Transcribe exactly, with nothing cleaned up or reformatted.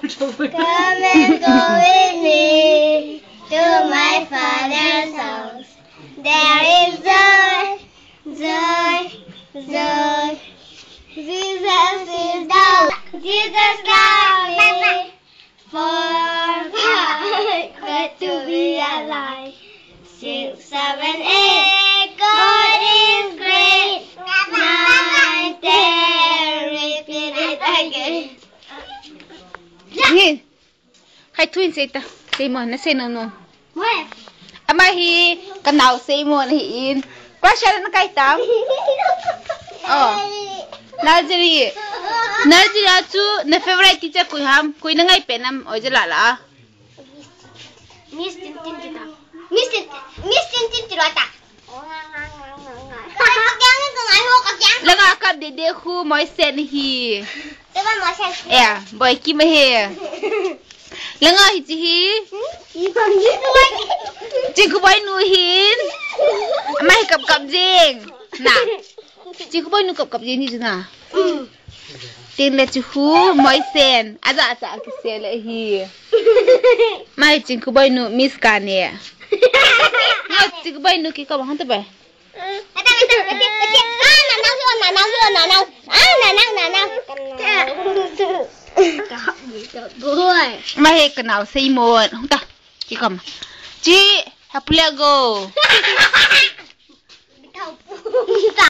Come and go with me to my father's house. There is joy, joy, joy. Jesus is down. Jesus died me for God to be alive. Six, seven, eight. God is great. Nine, ten. Repeat it again. Nhìn khai thuyên xe ta xe mòn nó xe nồng nồng à mà hi cái nào xe mòn hi in quá sao nó cay tắm ờ Nazari Nazari chú na favorite teacher kui ham kui na ngay penam oi jala la Miss Tin Tin Tin Miss Tin Miss Tin Tin Tin ta Langa kap de de khu moi sen hi Thế bạn nói xem à boy kim he Langa hi chi hi Jing ku boy nu hin Mai kap kap jing na Jing ku boy nu kap kap jing ni na Tin le chu hu moi sen aza aza ki se le hi Mai jing ku boy nu miss ka ne Nga jing ku boy nu ki ka ba han ta ba Mai cái nào xây một không ta chị cầm chị happy go